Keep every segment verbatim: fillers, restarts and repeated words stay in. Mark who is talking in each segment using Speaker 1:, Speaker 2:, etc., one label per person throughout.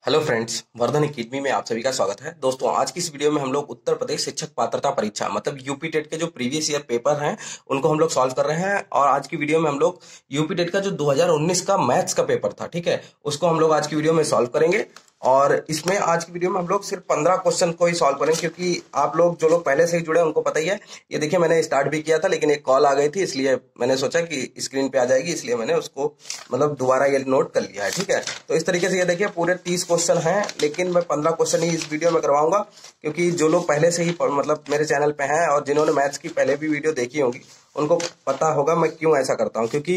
Speaker 1: Hello friends, Vardhan academy में आप सभी का स्वागत है। दोस्तों, आज की इस वीडियो में हम लोग उत्तर प्रदेश शिक्षक पात्रता परीक्षा मतलब यूपी टेट के जो प्रीवियस ईयर पेपर हैं उनको हम लोग सॉल्व कर रहे हैं। और आज की वीडियो में हम लोग यूपी टेट का जो दो हज़ार उन्नीस का मैथ्स का पेपर था, ठीक है, उसको हम लोग आज की वीडियो में सॉल्व करेंगे। और इसमें आज की वीडियो में हम लोग सिर्फ पंद्रह क्वेश्चन को ही सॉल्व करेंगे, क्योंकि आप लोग जो लोग पहले से ही जुड़े हैं उनको पता ही है। ये देखिए, मैंने स्टार्ट भी किया था लेकिन एक कॉल आ गई थी, इसलिए मैंने सोचा कि स्क्रीन पे आ जाएगी, इसलिए मैंने उसको मतलब दोबारा ये नोट कर लिया है। ठीक है, तो इस तरीके से ये देखिए पूरे तीस क्वेश्चन हैं, लेकिन मैं पंद्रह क्वेश्चन ही इस वीडियो में करवाऊंगा, क्योंकि जो लोग पहले से ही मतलब मेरे चैनल पे हैं और जिन्होंने मैथ्स की पहले भी वीडियो देखी होगी उनको पता होगा मैं क्यों ऐसा करता हूं। क्योंकि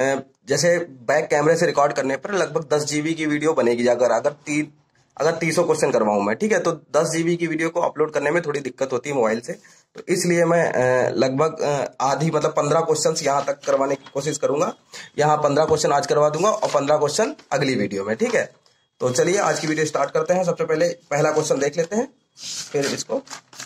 Speaker 1: जैसे बैक कैमरे से रिकॉर्ड करने पर लगभग दस जीबी की वीडियो बनेगी, अगर अगर तीन अगर तीसों क्वेश्चन करवाऊं मैं, ठीक है, तो दस जीबी की वीडियो को अपलोड करने में थोड़ी दिक्कत होती है मोबाइल से, तो इसलिए मैं लगभग आधी मतलब पंद्रह क्वेश्चन यहाँ तक करवाने की कोशिश करूंगा। यहाँ पंद्रह क्वेश्चन आज करवा दूंगा और पंद्रह क्वेश्चन अगली वीडियो में, ठीक है। तो चलिए आज की वीडियो स्टार्ट करते हैं। सबसे पहले पहला क्वेश्चन देख लेते हैं, फिर इसको,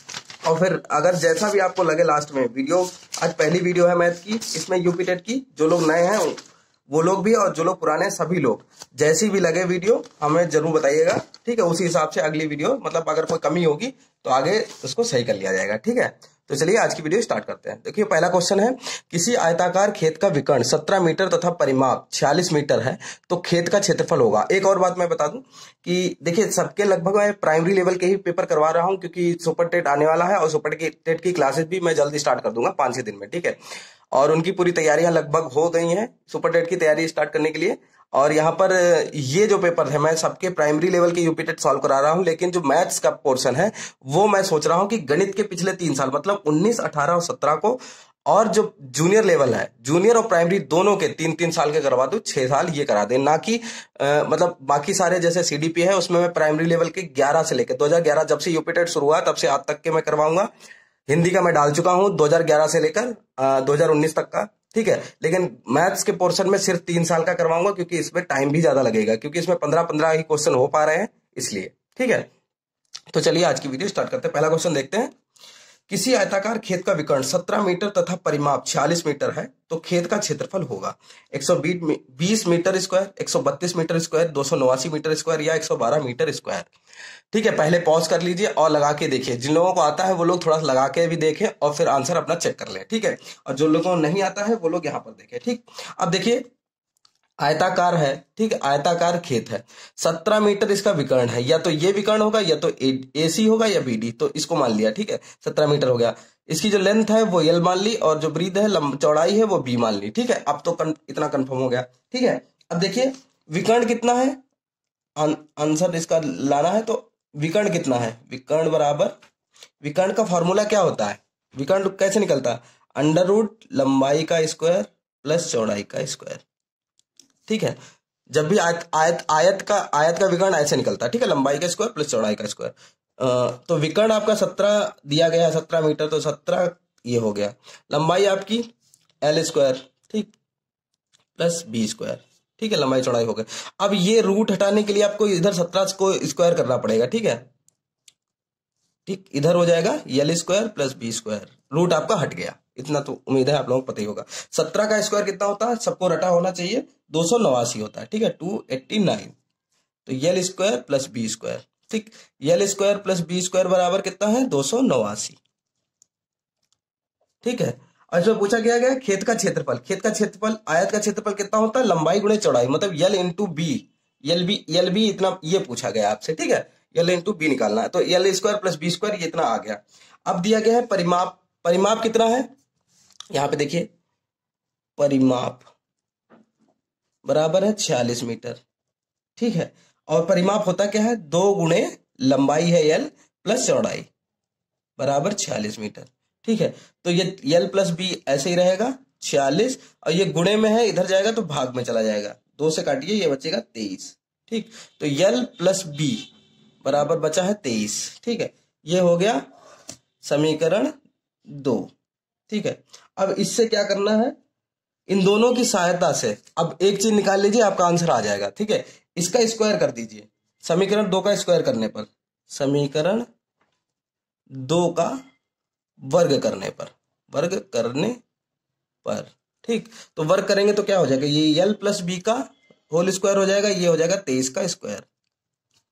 Speaker 1: और फिर अगर जैसा भी आपको लगे लास्ट में वीडियो, आज पहली वीडियो है मैथ की, इसमें यूपी टेट की, जो लोग नए हैं वो लोग भी और जो लोग पुराने सभी लोग, जैसी भी लगे वीडियो हमें जरूर बताइएगा, ठीक है। उसी हिसाब से अगली वीडियो मतलब अगर कोई कमी होगी तो आगे उसको सही कर लिया जाएगा, ठीक है। तो चलिए आज की वीडियो स्टार्ट करते हैं। देखिए पहला क्वेश्चन है, किसी आयताकार खेत का विकर्ण सत्रह मीटर तथा परिमाप छियालीस मीटर है तो खेत का क्षेत्रफल होगा। एक और बात मैं बता दूं कि देखिए सबके लगभग मैं प्राइमरी लेवल के ही पेपर करवा रहा हूं, क्योंकि सुपर टेट आने वाला है और सुपर टेट की क्लासेस भी मैं जल्दी स्टार्ट कर दूंगा पांच छह दिन में, ठीक है। और उनकी पूरी तैयारियां लगभग हो गई हैं सुपर टेट की तैयारी स्टार्ट करने के लिए। और यहाँ पर ये जो पेपर है मैं सबके प्राइमरी लेवल के यूपी टेट सॉल्व करा रहा हूँ, लेकिन जो मैथ्स का पोर्शन है वो मैं सोच रहा हूँ कि गणित के पिछले तीन साल मतलब उन्नीस, अठारह और सत्रह को, और जो जूनियर लेवल है, जूनियर और प्राइमरी दोनों के तीन तीन साल के करवा दूं, छह साल ये करा दें, ना कि आ, मतलब बाकी सारे जैसे सीडीपी है उसमें मैं प्राइमरी लेवल के ग्यारह से लेकर दो हज़ार ग्यारह जब से यूपी टेट शुरू हुआ तब से आज तक के मैं करवाऊंगा। हिंदी का मैं डाल चुका हूं दो हज़ार ग्यारह से लेकर दो हज़ार उन्नीस तक का, ठीक है। लेकिन मैथ्स के पोर्शन में सिर्फ तीन साल का करवाऊंगा, क्योंकि इसमें टाइम भी ज्यादा लगेगा, क्योंकि इसमें पंद्रह पंद्रह ही क्वेश्चन हो पा रहे हैं, इसलिए, ठीक है। तो चलिए आज की वीडियो स्टार्ट करते हैं। पहला क्वेश्चन देखते हैं, किसी आयताकार खेत का विकर्ण सत्रह मीटर तथा परिमाप छियालीस मीटर है तो खेत का क्षेत्रफल होगा एक सौ बीस मीटर स्क्वायर, एक सौ बत्तीस मीटर स्क्वायर, दो सौ नवासी मीटर स्क्वायर या एक सौ बारह मीटर स्क्वायर। ठीक है, पहले पॉज कर लीजिए और लगा के देखिए। जिन लोगों को आता है वो लोग थोड़ा लगा के भी देखें और फिर आंसर अपना चेक कर लें, ठीक है। और जो लोगों को नहीं आता है वो लोग यहाँ पर देखें, ठीक। अब देखिए आयताकार है, ठीक है, आयताकार खेत है, सत्रह मीटर इसका विकर्ण है, या तो ये विकर्ण होगा या तो ए सी होगा या बी डी, तो इसको मान लिया, ठीक है, सत्रह मीटर हो गया। इसकी जो लेंथ है वो एल मान ली और जो ब्रीथ है चौड़ाई है वो बी मान ली, ठीक है। अब तो कन, इतना कंफर्म हो गया, ठीक है। अब देखिए विकर्ण कितना है, आंसर इसका लाना है, तो विकर्ण कितना है, विकर्ण बराबर, विकर्ण का फॉर्मूला क्या होता है, विकर्ण कैसे निकलता है, अंडर रूट लंबाई का स्क्वायर प्लस चौड़ाई का स्क्वायर, ठीक है। जब भी आयत आयत आयत का आयत का विकर्ण ऐसे निकलता है, ठीक है, लंबाई का स्क्वायर प्लस चौड़ाई का स्क्वायर। तो विकर्ण आपका सत्रह दिया गया है, सत्रह मीटर, तो सत्रह ये हो गया, लंबाई आपकी एल स्क्वायर, ठीक, प्लस बी स्क्वायर, ठीक है, लंबाई चौड़ाई हो गई। अब ये रूट हटाने के लिए आपको इधर सत्रह को स्क्वायर करना पड़ेगा, ठीक है, ठीक, इधर हो जाएगा L square plus B square, root आपका हट गया, इतना तो उम्मीद है आप लोगों को पता ही होगा। सत्रह का स्क्वायर कितना होता है, सबको रटा होना चाहिए, दो सौ नवासी होता है, ठीक है, टू एट्टी नाइन, तो L square plus B square, ठीक, L square plus B square बराबर कितना है, दो सौ नवासी, ठीक है। और इसमें पूछा गया गया खेत का क्षेत्रफल, खेत का क्षेत्रफल, आयत का क्षेत्रफल कितना होता है, लंबाई गुणे चौड़ाई, मतलब L into B, L B L B इतना, ये पूछा गया आपसे, ठीक है, यल इंटू बी निकालना है, तो L square plus B square ये इतना आ गया। अब दिया गया है परिमाप, परिमाप कितना है, यहां पे देखिए परिमाप बराबर है छियालीस मीटर, ठीक है। और परिमाप होता क्या है, दो गुणे लंबाई है यल प्लस चौड़ाई बराबर छियालीस मीटर, ठीक है। तो ये यल प्लस बी ऐसे ही रहेगा छियालीस, और ये गुणे में है इधर जाएगा तो भाग में चला जाएगा, दो से काटिए ये बचेगा तेईस, ठीक। तो यल प्लस बी बराबर बचा है तेईस, ठीक है, ये हो गया समीकरण दो, ठीक है। अब इससे क्या करना है, इन दोनों की सहायता से अब एक चीज निकाल लीजिए, आपका आंसर आ जाएगा, ठीक है। इसका स्क्वायर कर दीजिए, समीकरण दो का स्क्वायर करने पर, समीकरण दो का वर्ग करने पर, वर्ग करने पर, ठीक, तो वर्ग करेंगे तो क्या हो जाएगा, ये यल प्लस बी का होल स्क्वायर हो जाएगा, ये हो जाएगा तेईस का स्क्वायर,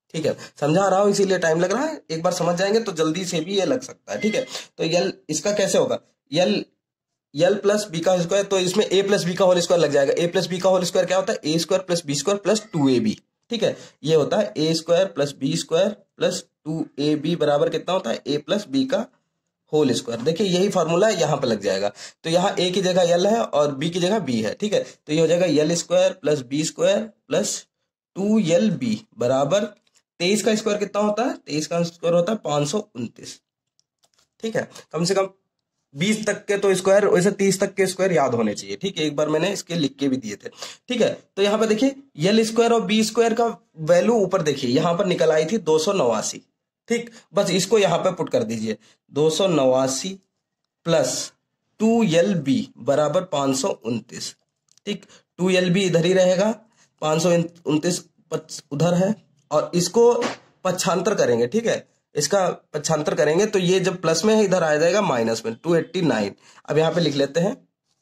Speaker 1: ठीक है, समझा रहा हूं इसीलिए टाइम लग रहा है, एक बार समझ जाएंगे तो जल्दी से भी ये लग सकता है। ठीक है, तो यल इसका कैसे होगा, यल यल प्लस बी का स्क्वायर, तो इसमें ए प्लस बी का होल स्क्वायर लग जाएगा। ए प्लस बी का होल स्क्वायर क्या होता है, A square plus B square plus two A B. ठीक है, ये होता है A square plus B square plus two A B बराबर कितना होता है, ए प्लस बी का होल स्क्वायर। देखिए यही फॉर्मूला है, यहाँ पे लग जाएगा। तो यहाँ ए की जगह यल है और बी की जगह बी है। ठीक है, तो ये हो जाएगा L square plus B square plus two L B बराबर तेईस का स्क्वायर कितना होता है, तेईस का स्क्वायर होता है पांच सौ उनतीस। ठीक है, कम से कम बीस तक के तो स्क्वायर, वैसे तीस तक के स्क्वायर याद होने चाहिए। ठीक है, एक बार मैंने इसके लिख के भी दिए थे। ठीक है, तो यहाँ पे देखिए यल स्क्वायर और बी स्क्वायर का वैल्यू ऊपर देखिए यहाँ पर निकल आई थी दो सौ नवासी। ठीक, बस इसको यहाँ पे पुट कर दीजिए, दो सौ नवासी प्लस टू यल बी बराबर पांच सौ उनतीस। ठीक, टू यल बी इधर ही रहेगा, पांच सौ उनतीस उधर है, और इसको पक्षांतर करेंगे। ठीक है, इसका पक्षांतर करेंगे तो ये जब प्लस में है इधर आ जाएगा माइनस में, टू एट्टी नाइन। अब यहाँ पे लिख लेते हैं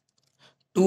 Speaker 1: टू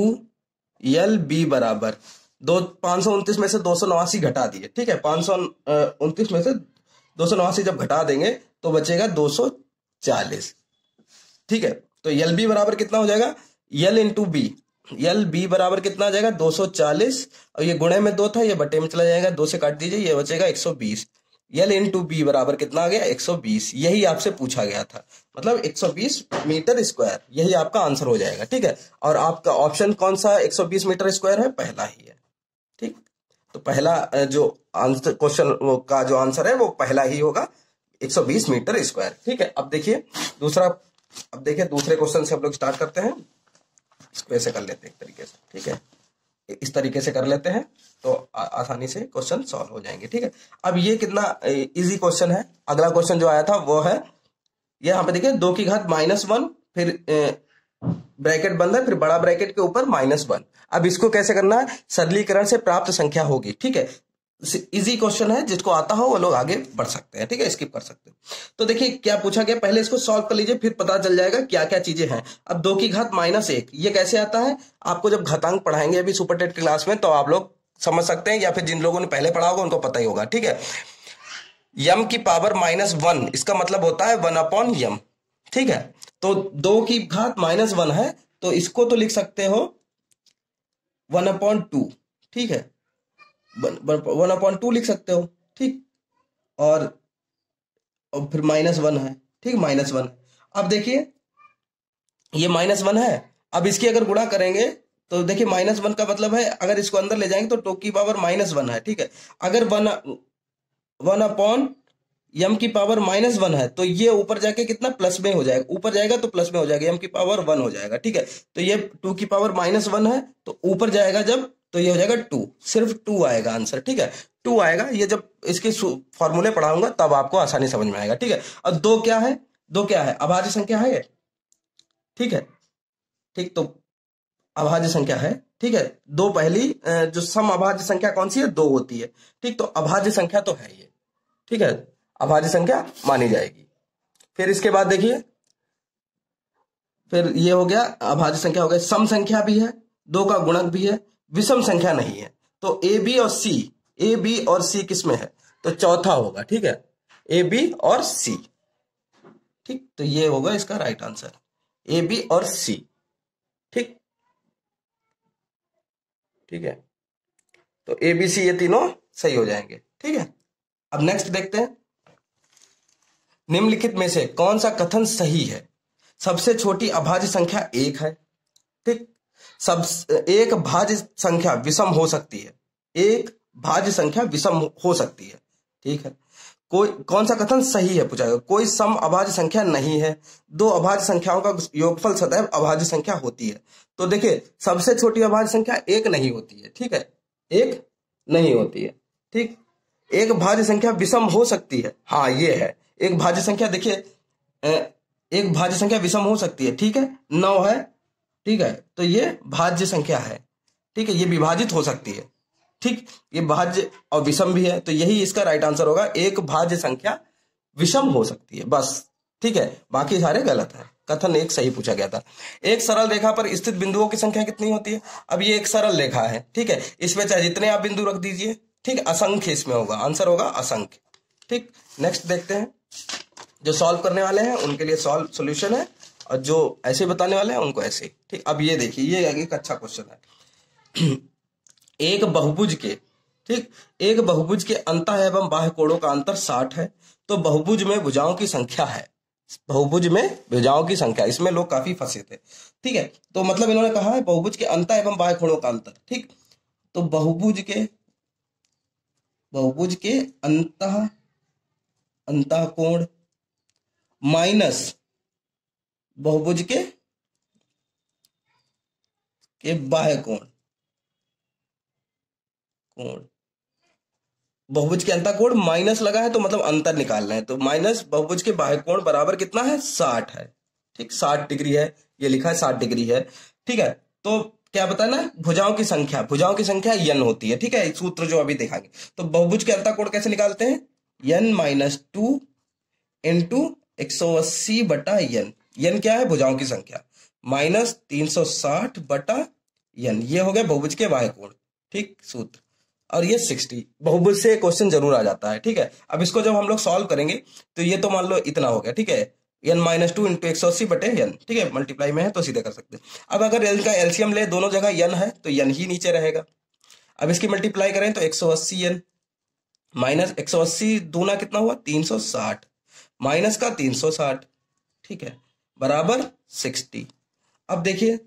Speaker 1: यल बी बराबर दो पांच सौ उनतीस में से दो सौ नवासी घटा दिए। ठीक है, पांच सौ उनतीस में से दो सौ नवासी जब घटा देंगे तो बचेगा दो सौ चालीस। ठीक है, तो यल बी बराबर कितना हो जाएगा, L into B, L B बराबर कितना आ जाएगा दो सौ चालीस, और ये गुणे में दो था, ये बटे में चला जाएगा, दो से काट दीजिए, ये बचेगा एक सौ बीस। यल इंटू बी बराबर कितना आ गया, एक सौ बीस। यही आपसे पूछा गया था, मतलब एक सौ बीस मीटर स्क्वायर, यही आपका आंसर हो जाएगा। ठीक है, और आपका ऑप्शन कौन सा एक सौ बीस मीटर स्क्वायर है, पहला ही है। ठीक, तो पहला जो आंसर क्वेश्चन का जो आंसर है वो पहला ही होगा, एक सौ बीस मीटर स्क्वायर। ठीक है, अब देखिए दूसरा, अब देखिए दूसरे क्वेश्चन से हम लोग स्टार्ट करते हैं। इसको ऐसे कर लेते हैं एक तरीके से। ठीक है, इस तरीके से कर लेते हैं तो आ, आसानी से क्वेश्चन सॉल्व हो जाएंगे। ठीक है, अब ये कितना इजी क्वेश्चन है। अगला क्वेश्चन जो आया था वो है, ये यहाँ पे देखिए दो की घात माइनस वन, फिर ए, ब्रैकेट बंद है, फिर बड़ा ब्रैकेट के ऊपर माइनस वन। अब इसको कैसे करना है, सरलीकरण से प्राप्त संख्या होगी। ठीक है, इजी क्वेश्चन है, जिसको आता हो वो लोग आगे बढ़ सकते हैं। ठीक है, स्किप कर सकते हैं। तो देखिए क्या पूछा गया, पहले इसको सॉल्व कर लीजिए, फिर पता चल जाएगा क्या क्या चीजें हैं। अब दो की घात माइनस एक, ये कैसे आता है, आपको जब घातांक पढ़ाएंगे अभी सुपर टेट क्लास में तो आप लोग समझ सकते हैं, या फिर जिन लोगों ने पहले पढ़ा होगा उनको पता ही होगा। ठीक है, यम की पावर माइनस वन, इसका मतलब होता है वन अपॉन यम। ठीक है, तो दो की घात माइनस वन है तो इसको तो लिख सकते हो वन अपॉन टू। ठीक है, वन अपॉन टू लिख सकते हो। ठीक, और, और फिर माइनस वन है। ठीक, माइनस वन। अब देखिए ये माइनस वन है, अब इसकी अगर गुणा करेंगे तो देखिए माइनस वन का मतलब है अगर इसको अंदर ले जाएंगे तो टू की पावर माइनस वन है। ठीक है, अगर वन वन अपॉन यम की पावर माइनस वन है तो ये ऊपर जाके कितना प्लस में हो जाएगा, ऊपर जाएगा तो प्लस में हो जाएगा, यम की पावर वन हो जाएगा। ठीक है, तो ये टू की पावर माइनस वन है तो ऊपर जाएगा जब, तो ये हो जाएगा टू, सिर्फ टू आएगा आंसर। ठीक है, टू आएगा, ये जब इसके फॉर्मूले पढ़ाऊंगा तब आपको आसानी समझ में आएगा। ठीक है, और दो क्या है, दो क्या है, अभाज्य संख्या है ये। ठीक है, ठीक, तो अभाज्य संख्या है। ठीक है, दो पहली जो सम अभाज्य संख्या कौन सी है, दो होती है। ठीक, तो अभाज्य संख्या तो है ये। ठीक है, अभाज्य संख्या मानी जाएगी। फिर इसके बाद देखिए, फिर ये हो गया अभाज्य संख्या हो गया, सम संख्या भी है, दो का गुणक भी है, विषम संख्या नहीं है। तो ए बी और सी, ए बी और सी किसमें है, तो चौथा होगा। ठीक है, ए बी और सी। ठीक, तो ये होगा इसका राइट आंसर, ए बी और सी। ठीक, ठीक है, तो ए बी सी ये तीनों सही हो जाएंगे। ठीक है, अब नेक्स्ट देखते हैं, निम्नलिखित में से कौन सा कथन सही है, सबसे छोटी अभाज्य संख्या एक है। ठीक, सब एक भाज्य संख्या विषम हो सकती है, एक भाज्य संख्या विषम हो सकती है। ठीक है, कोई कौन सा कथन सही है पूछा गया, कोई सम अभाज्य संख्या नहीं है, दो अभाज्य संख्याओं का योगफल सदैव अभाज्य संख्या होती है। तो देखिए सबसे छोटी अभाज्य संख्या एक नहीं होती है। ठीक है, एक नहीं होती है। ठीक, एक भाज्य संख्या विषम हो सकती है, हाँ ये है एक भाज्य संख्या। देखिए एक भाज्य संख्या विषम हो सकती है। ठीक है, नौ है। ठीक है, तो ये भाज्य संख्या है। ठीक है, ये विभाजित हो सकती है। ठीक, ये भाज्य और विषम भी है, तो यही इसका राइट आंसर होगा, एक भाज्य संख्या विषम हो सकती है, बस। ठीक है, बाकी सारे गलत है। कथन एक सही पूछा गया था। एक सरल रेखा पर स्थित बिंदुओं की संख्या कितनी होती है, अब ये एक सरल रेखा है। ठीक है, इसमें चाहे जितने आप बिंदु रख दीजिए, ठीक, असंख्य इसमें होगा, आंसर होगा असंख्य। ठीक, नेक्स्ट देखते हैं। जो सॉल्व करने वाले हैं उनके लिए सॉल्व सॉल्यूशन है, और जो ऐसे बताने वाले हैं उनको ऐसे। ठीक, अब ये देखिए, ये एक अच्छा क्वेश्चन है। एक बहुभुज के, ठीक, एक बहुभुज के अंतः एवं बाह्य कोणों का अंतर साठ है, तो बहुभुज में भुजाओं की संख्या है। बहुभुज में भुजाओं की संख्या, इसमें लोग काफी फंसे थे। ठीक है, तो मतलब इन्होंने कहा है बहुभुज के अंतः एवं बाह्य कोणों का अंतर। ठीक, तो बहुभुज के बहुभुज के अंतः अंतः कोण माइनस बहुभुज के के बाह्य कोण कोण बहुभुज के अंतः कोण माइनस लगा है तो मतलब अंतर निकालना है, तो माइनस बहुभुज के बाह्य कोण बराबर कितना है, साठ है। ठीक, साठ डिग्री है, ये लिखा है साठ डिग्री है। ठीक है, तो क्या बताना है, भुजाओं की संख्या, भुजाओं की संख्या यन होती है। ठीक है, सूत्र जो अभी देखेंगे। तो बहुभुज के अंतः कोण कैसे निकालते हैं, यन माइनस टू इंटू एक सौ अस्सी बटा यन। यन क्या है, भुजाओं की संख्या, माइनस तीन सौ साठ बटा यन, ये हो गया बहुभुज के बाह्य कोण। ठीक, सूत्र, और ये साठ। बहुभुज से क्वेश्चन जरूर आ जाता है। ठीक है, अब इसको जब हम लोग सॉल्व करेंगे तो ये तो मान लो इतना हो गया। ठीक है, एन माइनस टू इंटू एक सौ अस्सी बटे एन। ठीक है, मल्टीप्लाई में है तो सीधे कर सकते हैं। अब अगर एन का एलसीएम ले, दोनों जगह एन है तो एन ही नीचे रहेगा। अब इसकी मल्टीप्लाई करें तो एक सौ अस्सी एन माइनस एक सौ अस्सी दूना कितना हुआ, तीन सौ साठ, माइनस का तीन सौ साठ। ठीक है, बराबर साठ। अब देखिए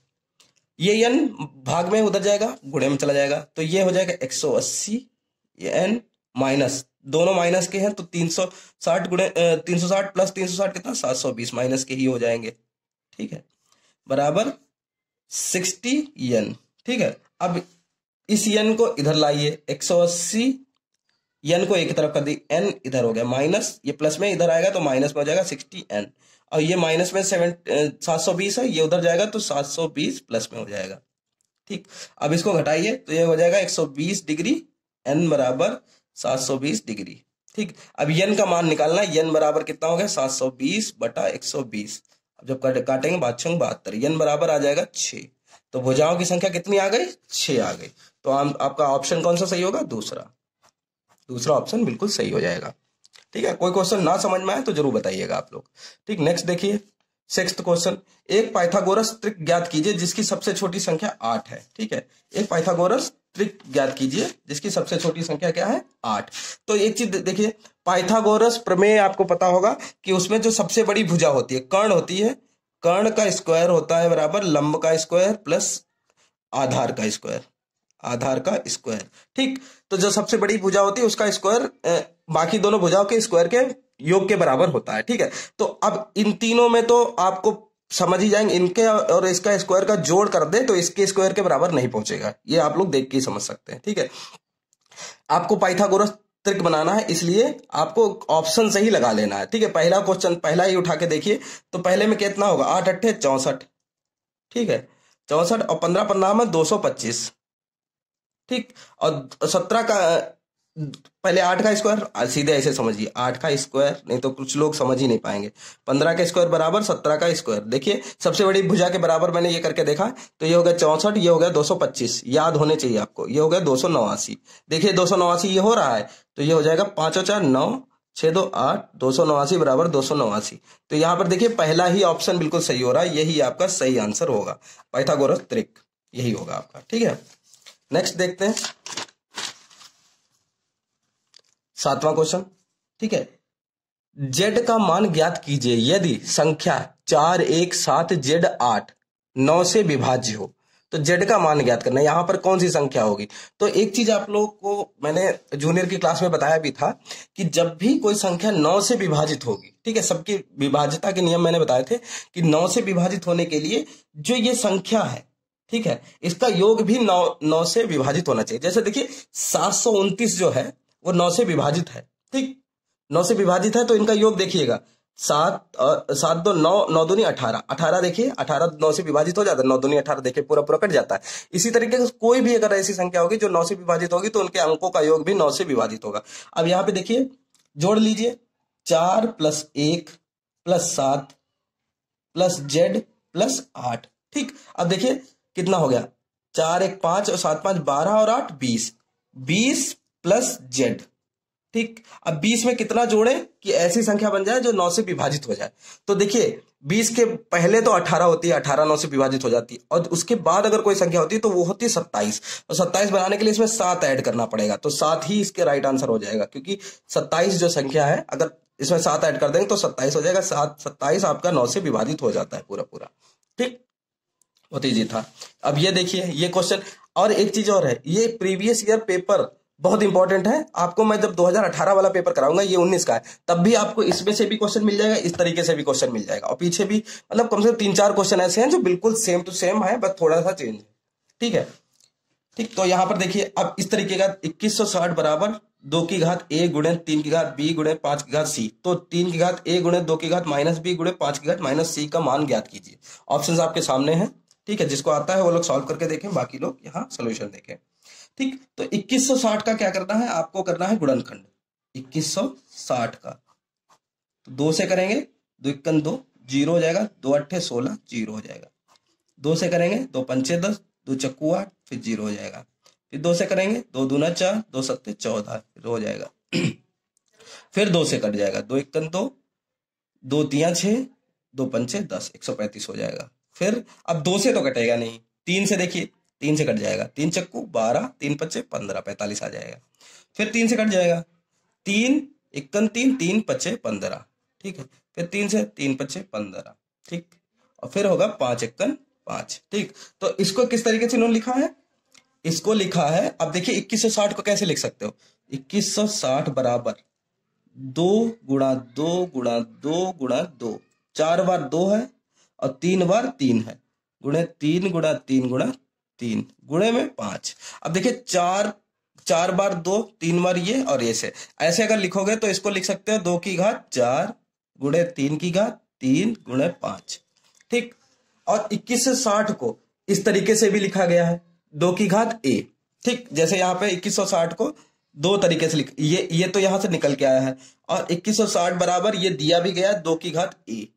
Speaker 1: ये एन भाग में उधर जाएगा, गुणे में चला जाएगा, तो ये हो जाएगा एक सौ अस्सी, ये एन माइनस, दोनों माइनस के हैं तो तीन सौ साठ गुणे तीन सौ साठ प्लस तीन सौ साठ कितना, सात सौ बीस, माइनस के ही हो जाएंगे। ठीक है, बराबर साठ एन। ठीक है, अब इस एन को इधर लाइए, एक सौ अस्सी एन को एक तरफ कर दी, एन इधर हो गया, माइनस ये प्लस में इधर आएगा तो माइनस में हो जाएगा साठ एन, और ये माइनस में सेवन सात सौ बीस है, ये उधर जाएगा तो सात सौ बीस प्लस में हो जाएगा। ठीक, अब इसको घटाइए तो ये हो जाएगा एक सौ बीस डिग्री, एन बराबर सात सौ बीस डिग्री। ठीक, अब एन का मान निकालना है, एन बराबर कितना हो गया, सात सौ बीस बटा एक सौ बीस। अब जब काटेंगे बादशाह बहत्तर, एन बराबर आ जाएगा छः। तो भुजाओं की संख्या कितनी आ गई, छः आ गई। तो आप, आपका ऑप्शन कौन सा सही होगा, दूसरा। दूसरा ऑप्शन बिल्कुल सही हो जाएगा। ठीक है, कोई क्वेश्चन ना समझ में आए तो जरूर बताइएगा आप लोग। ठीक, नेक्स्ट देखिए, सिक्स्थ क्वेश्चन, एक पाइथागोरस त्रिक ज्ञात कीजिए जिसकी सबसे छोटी संख्या आठ है। ठीक है, एक पाइथागोरस त्रिक ज्ञात कीजिए जिसकी सबसे छोटी संख्या क्या है, आठ। तो एक चीज देखिए, पाइथागोरस प्रमेय आपको पता होगा कि उसमें जो सबसे बड़ी भुजा होती है, कर्ण होती है, कर्ण का स्क्वायर होता है बराबर लंब का स्क्वायर प्लस आधार का स्क्वायर, आधार का स्क्वायर। ठीक, तो जो सबसे बड़ी भुजा होती है उसका स्क्वायर बाकी दोनों भुजाओं के स्क्वायर के योग के बराबर होता है। ठीक है, तो अब इन तीनों में तो आपको समझ ही जाएंगे, इनके और इसका स्क्वायर का जोड़ कर दे तो इसके स्क्वायर के बराबर नहीं पहुंचेगा, ये आप लोग देख के ही समझ सकते हैं। ठीक है, आपको पाइथागोरस त्रिक बनाना है, इसलिए आपको ऑप्शन सही लगा लेना है। ठीक है, पहला क्वेश्चन पहला ही उठा के देखिए, तो पहले में कितना होगा, आठ अट्ठे चौसठ। ठीक है, चौसठ और पंद्रह पंद्रह में दो सौ पच्चीस। ठीक, और सत्रह का पहले आठ का स्क्वायर, सीधे ऐसे समझिए, आठ का स्क्वायर, नहीं तो कुछ लोग समझ ही नहीं पाएंगे। पंद्रह का स्क्वायर बराबर सत्रह का स्क्वायर। देखिए सबसे बड़ी भुजा के बराबर मैंने ये करके देखा, तो ये हो गया चौसठ, ये हो गया दो सौ पच्चीस, याद होने चाहिए आपको, ये हो गया दो सौ नवासी। देखिए दो सौ नवासी ये हो रहा है, तो ये हो जाएगा पांचों चार नौ, छह दो आठ, दो सौ नवासी बराबर दो सौ नवासी। तो यहाँ पर देखिए पहला ही ऑप्शन बिल्कुल सही हो रहा है, यही आपका सही आंसर होगा, पाइथागोरस त्रिक यही होगा आपका। ठीक है, नेक्स्ट देखते हैं सातवां क्वेश्चन। ठीक है, जेड का मान ज्ञात कीजिए यदि संख्या चार एक सात जेड आठ नौ से विभाज्य हो। तो जेड का मान ज्ञात करना है, यहां पर कौन सी संख्या होगी। तो एक चीज आप लोगों को मैंने जूनियर की क्लास में बताया भी था कि जब भी कोई संख्या नौ से विभाजित होगी, ठीक है, सबकी विभाज्यता के नियम मैंने बताए थे कि नौ से विभाजित होने के लिए जो ये संख्या है, ठीक है, इसका योग भी नौ नौ से विभाजित होना चाहिए। जैसे देखिए सात सौ उनतीस जो है वो नौ से विभाजित है। ठीक, नौ से विभाजित है तो इनका योग देखिएगा, सात सात दो नौ, नौ दूनी अठारह, अठारह देखिए अठारह नौ से विभाजित हो जाता है, नौ दूनी अठारह देखिए पूरा पूरा कट जाता है। इसी तरीके से कोई भी अगर ऐसी संख्या होगी जो नौ से विभाजित होगी तो उनके अंकों का योग भी नौ से विभाजित होगा। अब यहाँ पे देखिए जोड़ लीजिए, चार प्लस एक प्लस सात प्लस जेड प्लस आठ। ठीक, अब देखिए कितना हो गया, चार एक पांच और सात पांच बारह और आठ बीस, बीस प्लस जेड। ठीक, अब बीस में कितना जोड़े कि ऐसी संख्या बन जाए जो नौ से विभाजित हो जाए। तो देखिए बीस के पहले तो अठारह होती है, अठारह नौ से विभाजित हो जाती है, और उसके बाद अगर कोई संख्या होती है तो वो होती है सत्ताईस। और सत्ताईस बनाने के लिए इसमें सात ऐड करना पड़ेगा, तो सात ही इसके राइट आंसर हो जाएगा, क्योंकि सत्ताईस जो संख्या है अगर इसमें सात ऐड कर देंगे तो सत्ताईस हो जाएगा। सात सत्ताईस आपका नौ से विभाजित हो जाता है पूरा पूरा। ठीक, बहुत ईजी था। अब ये देखिए ये क्वेश्चन, और एक चीज और है, ये प्रीवियस ईयर पेपर बहुत इंपॉर्टेंट है। आपको मैं जब दो हज़ार अठारह वाला पेपर कराऊंगा, ये उन्नीस का है, तब भी आपको इसमें से भी क्वेश्चन मिल जाएगा, इस तरीके से भी क्वेश्चन मिल जाएगा, और पीछे भी मतलब कम से कम तीन चार क्वेश्चन ऐसे हैं जो बिल्कुल सेम टू सेम है, बस थोड़ा सा चेंज है। ठीक है, ठीक, तो यहां पर देखिए अब इस तरीके का इक्कीस सौ साठ बराबर दो की घात ए गुणे तीन की घात बी गुणे पांच की घात सी। तो तीन की घात ए गुणे दो की घात माइनस बी गुणे पांच की घात माइनस सी का मान ज्ञात कीजिए। ऑप्शंस आपके सामने हैं। ठीक है, जिसको आता है वो लोग सॉल्व करके देखें, बाकी लोग यहाँ सोल्यूशन देखें। ठीक, तो इक्कीस सौ साठ का क्या करना है, आपको करना है गुणनखंड इक्कीस सौ साठ का। तो दो से करेंगे, दो इक्कन दो, जीरो हो जाएगा, दो अट्ठे सोलह, जीरो हो जाएगा। दो से करेंगे, दो पंचे दस, दो चक्कू आठ, फिर जीरो हो जाएगा। फिर दो से करेंगे, दो दूना चार, दो सत्ते चौदह, फिर हो जाएगा। फिर दो से कट जाएगा, दो इक्कन दो, दो तिया छः, दो पंचे दस, एक सौ पैंतीस हो जाएगा। फिर अब दो से तो कटेगा नहीं, तीन से देखिए, तीन से कट जाएगा, तीन चक्कू बारह, तीन पच्चे पंद्रह, पैंतालीस आ जाएगा। फिर तीन से कट जाएगा, तीन इक्कन तीन, तीन पच्चे पंद्रह। ठीक है, फिर तीन से तीन पच्चे पंद्रह। ठीक, और फिर होगा पांच इक्कन पांच। ठीक, तो इसको किस तरीके से इन्होंने लिखा है, इसको लिखा है, अब देखिए इक्कीस सौ साठ को कैसे लिख सकते हो, इक्कीस सौ साठ बराबर दो गुणा दो गुणा दो गुणा दो, चार बार दो है और तीन बार तीन है, गुणे तीन गुणा तीन गुणा तीन, गुणे में पांच। अब देखिए चार चार बार दो, तीन बार ये और ये से, ऐसे अगर लिखोगे तो इसको लिख सकते हो दो की घात चार गुणे तीन की घात तीन गुणे पांच। ठीक, और इक्कीस से साठ को इस तरीके से भी लिखा गया है, दो की घात ए। ठीक, जैसे यहाँ पे इक्कीस सौ साठ को दो तरीके से लिख, ये ये तो यहां से निकल के आया है, और इक्कीस सौ साठ बराबर ये दिया भी गया दो की घात ए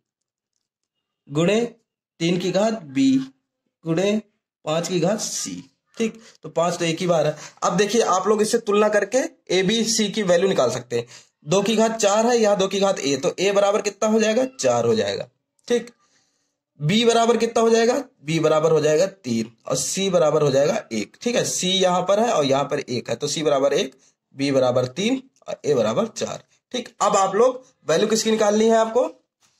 Speaker 1: गुणे तीन की घात बी गुणे पांच की घात सी। ठीक, तो पांच तो एक ही बार है। अब देखिए आप लोग इससे तुलना करके ए बी सी की वैल्यू निकाल सकते हैं। दो की घात चार है, यहाँ दो की घात ए, तो ए बराबर कितना हो जाएगा, चार हो जाएगा। ठीक, बी बराबर कितना हो जाएगा, बी बराबर हो जाएगा तीन, और सी बराबर हो जाएगा एक। ठीक है, सी यहाँ पर है और यहाँ पर एक है, तो सी बराबर एक, बी बराबर तीन और ए बराबर चार। ठीक, अब आप लोग वैल्यू किसकी निकालनी है आपको,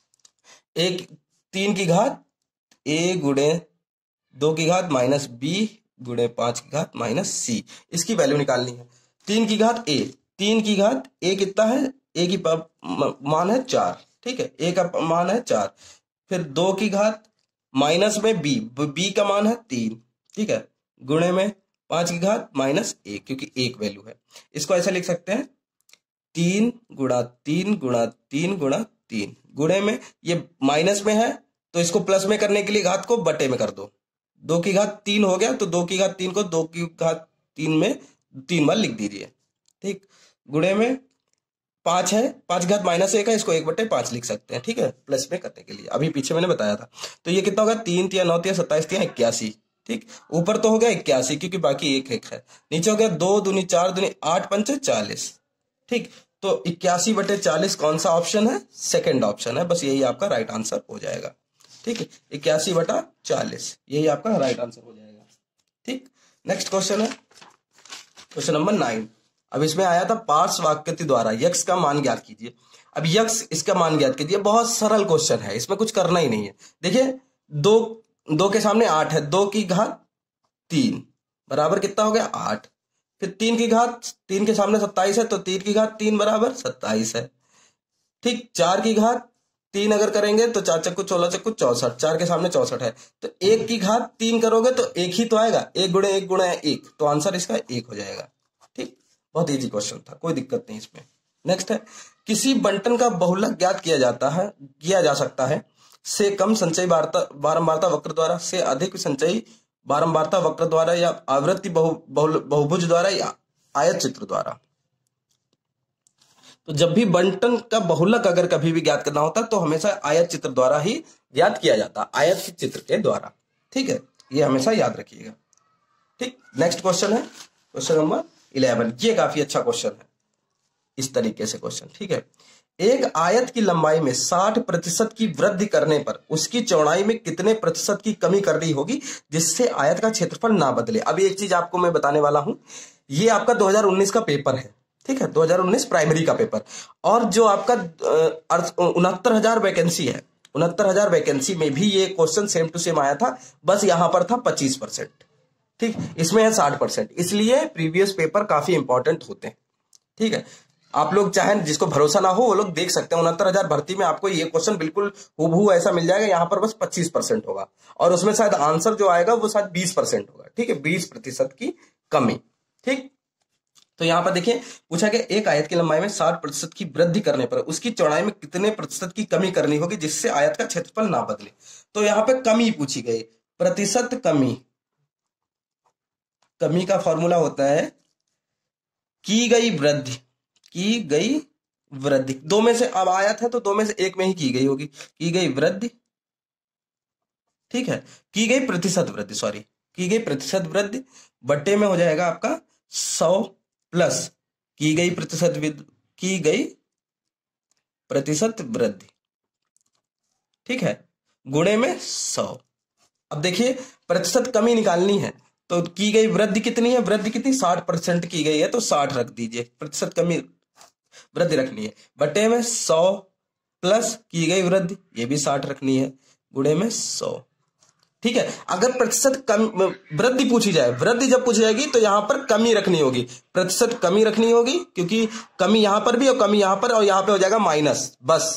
Speaker 1: एक तीन की घात ए गुणे दो की घात माइनस बी गुणे पांच की घात माइनस सी, इसकी वैल्यू निकालनी है। तीन की घात ए, तीन की घात ए कितना है, ए की मान है चार। ठीक है, ए का मान है चार। फिर दो की घात माइनस में बी, बी का मान है तीन। ठीक है, गुणे में पांच की घात माइनस एक, क्योंकि एक वैल्यू है। इसको ऐसे लिख सकते हैं, तीन गुणा तीन गुणा तीन गुणा तीन, गुणे में ये माइनस में है तो इसको प्लस में करने के लिए घात को बटे में कर दो, दो की घात तीन हो गया, तो दो की घात तीन को दो की घात तीन में तीन बार लिख दीजिए। ठीक, गुणे में पांच है, पांच घात माइनस एक है, इसको एक बटे पांच लिख सकते हैं। ठीक है, प्लस में करने के लिए अभी पीछे मैंने बताया था। तो ये कितना होगा, तीन तिया नौ तिया सत्ताईस तिया इक्यासी। ठीक, ऊपर तो हो गया इक्यासी क्योंकि बाकी एक एक है, नीचे हो गया दो दूनी चार दूनी आठ पंचे चालीस। ठीक, तो इक्यासी बटे चालीस कौन सा ऑप्शन है, सेकेंड ऑप्शन है, बस यही आपका राइट आंसर हो जाएगा। ठीक है, इक्यासी बटा चालीस, यही आपका राइट आंसर हो जाएगा। ठीक, नेक्स्ट क्वेश्चन है क्वेश्चन नंबर नाइन। अब इसमें आया था पार्श्व आकृति द्वारा यक्स का मान ज्ञात कीजिए। अब यक्स इसका मान ज्ञात कीजिए, बहुत सरल क्वेश्चन है, इसमें कुछ करना ही नहीं है। देखिए दो दो के सामने आठ है, दो की घात तीन बराबर कितना हो गया, आठ। फिर तीन की घात, तीन के सामने सत्ताईस है, तो तीन की घात तीन बराबर सत्ताईस है। ठीक, चार की घात तीन अगर करेंगे तो चार चक्कू सोलह चक्कू चौसठ, चार के सामने चौसठ है, तो एक की घात तीन करोगे तो एक ही तो आएगा, एक गुणे एक गुणे एक, तो आंसर इसका एक हो जाएगा। ठीक, बहुत इजी क्वेश्चन था, कोई दिक्कत नहीं इसमें। नेक्स्ट है, किसी बंटन का बहुलक ज्ञात किया जाता है किया जा सकता है से कम संचयी बारंबारता वक्र द्वारा, से अधिक संचयी बारंबारता वक्र द्वारा, या आवृत्ति बहु, बहु, बहुभुज द्वारा, या आयत चित्र द्वारा। तो जब भी बंटन का बहुलक अगर कभी भी ज्ञात करना होता तो हमेशा आयत चित्र द्वारा ही ज्ञात किया जाता, आयत चित्र के द्वारा। ठीक है, ये हमेशा याद रखिएगा। ठीक, नेक्स्ट क्वेश्चन है क्वेश्चन नंबर इलेवन। ये काफी अच्छा क्वेश्चन है, इस तरीके से क्वेश्चन, ठीक है। एक आयत की लंबाई में साठ प्रतिशत की वृद्धि करने पर उसकी चौड़ाई में कितने प्रतिशत की कमी करनी होगी जिससे आयत का क्षेत्रफल ना बदले। अब एक चीज आपको मैं बताने वाला हूं, ये आपका दो हज़ार उन्नीस का पेपर है, ठीक है, दो हज़ार उन्नीस प्राइमरी का पेपर, और जो आपका उनहत्तर हजार वैकेंसी है, उनहत्तर हजार वैकेंसी में भी ये क्वेश्चन सेम टू सेम आया था, बस यहां पर था पच्चीस परसेंट, ठीक, इसमें है साठ परसेंट, इसलिए प्रीवियस पेपर काफी इंपॉर्टेंट होते हैं, ठीक है। आप लोग चाहें, जिसको भरोसा ना हो वो लोग देख सकते हैं, उनहत्तर हजार भर्ती में आपको ये क्वेश्चन बिल्कुल हूबहू ऐसा मिल जाएगा, यहाँ पर बस पच्चीस परसेंट होगा और उसमें शायद आंसर जो आएगा वो शायद बीस परसेंट होगा, ठीक है, बीस प्रतिशत की कमी, ठीक। तो यहां पर देखिए पूछा गया एक आयत की लंबाई में साठ प्रतिशत की वृद्धि करने पर उसकी चौड़ाई में कितने प्रतिशत की कमी करनी होगी जिससे आयत का क्षेत्रफल ना बदले। तो यहां पे कमी पूछी गई, प्रतिशत कमी, कमी का फॉर्मूला होता है की गई वृद्धि, की गई वृद्धि, दो में से अब आयत है तो दो में से एक में ही की गई होगी, की गई वृद्धि, ठीक है, की गई प्रतिशत वृद्धि, सॉरी की गई प्रतिशत वृद्धि बट्टे में हो जाएगा आपका सौ प्लस की गई प्रतिशत की गई प्रतिशत वृद्धि, ठीक है, गुणे में सौ। अब देखिए प्रतिशत कमी निकालनी है तो की गई वृद्धि कितनी है, वृद्धि कितनी साठ परसेंट की गई है तो साठ रख दीजिए, प्रतिशत कमी वृद्धि रखनी है, बटे में सौ प्लस की गई वृद्धि ये भी साठ रखनी है, गुणे में सौ, ठीक है। अगर प्रतिशत कम वृद्धि पूछी जाए, वृद्धि जब पूछी जाएगी तो यहां पर कमी रखनी होगी, प्रतिशत कमी रखनी होगी, क्योंकि कमी यहां पर भी और कमी यहां पर, और यहां पे हो जाएगा माइनस, बस